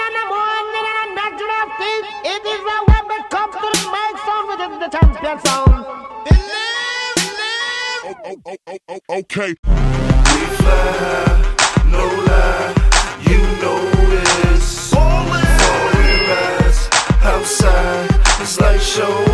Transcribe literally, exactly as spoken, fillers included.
in the morning and a natural feet. It is a when we come to the mic sound within the champion sound. Okay. We fly high, no lie, you know this. Falling fast outside, it's like show.